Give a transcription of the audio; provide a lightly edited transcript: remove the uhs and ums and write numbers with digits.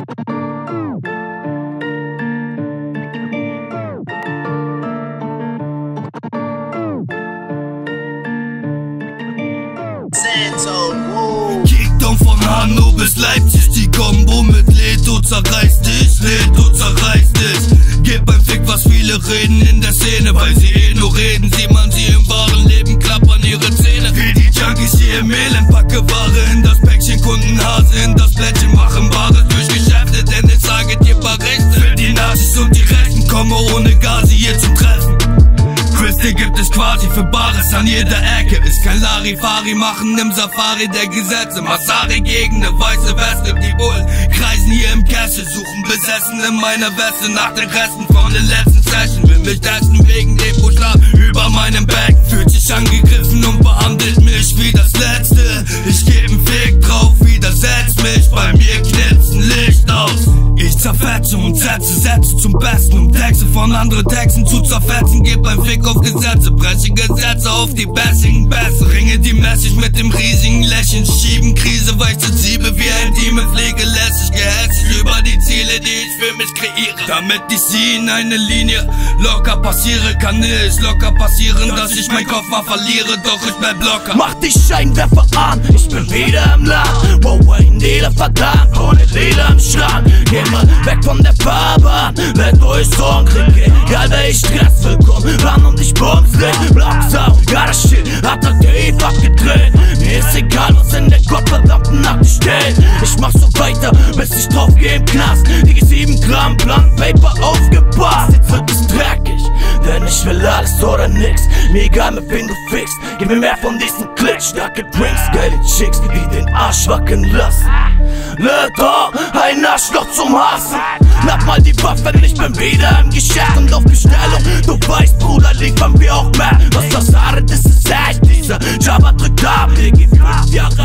Kickdown von Hanau bis Leipzig, die Kombo mit Leto zerreißt dich, Leto zerreißt dich. Gib ein Fick, was viele reden in der Szene, weil sie eh nur reden, sieht man sie im wahren Leben, klappern ihre Zähne. Wie die Junkies hier im Elend, packe Ware in das Päckchen, Kundenhase in das Plättchen, machen Ware durch Geschäfte, denn es sage dir paar Rechte. Für die Nazis und die Rechten, komme ohne Gazi hier zum Treffen. Christi gibt es quasi für Bares an jeder Ecke. Ist kein Larifari, machen im Safari der Gesetze. Massari gegen ne weiße Weste. Die Bullen kreisen hier im Kessel, suchen besessen in meiner Weste nach den Resten von der letzten Session. Will mich testen wegen dem Buchstaben über meinem Becken. Fühlt sich angegriffen und behandelt mich wie das Letzte. Ich geb 'n Fick drauf, widersetzt mich, bei mir knipst 'n Licht aus. Ich zerfetze und setze Sätze zum Besten, um Texte von anderen Texten zu zerfetzen. Geb ein Fick auf Gesetze, breche Gesetze auf die bessigen Bässe. Ringe die Message mit dem riesigen Lächeln, schieben Krise, weil ich zerziebe wie ein Demon, pflege lässig, gehässig über die Ziele, die ich für mich kreiere. Damit ich sie in eine Linie locker passiere, kann es locker passieren, dass ich mein Koffer verliere, doch ich bleib locker. Mach die Scheinwerfer an, ich bin wieder im Land. Wow, ein Dealer verdammt, ohne Leder im Schrank. Geh mal weg von der Fahrbahn, werd euch Song krieg, egal welch Stress, willkommen ran und ich bums nicht. Blocksau, ja das Shit, attraktiv abgedreht. Mir ist egal, was in der gottverdammten Nacht steht. Ich mach so weiter, bis ich drauf geh im Knast. Die 7 Gramm Blank Paper aufgepasst. Jetzt wird es dreckig, denn ich will alles oder nix. Mir egal, mit wem du fickst, gib mir mehr von diesen Klicks. Starke Drinks, geile Chicks, die den Arsch wackeln lassen. Le Temps, ein Arschloch zum Hassen. Schnapp mal die Waffe, ich bin wieder im Geschäft und auf Bestellung. Du weißt, Bruder, liefern wir auch mehr. Was das Haare, das ist echt, dieser Jabba drückt ab. Ich geh 5 Jahre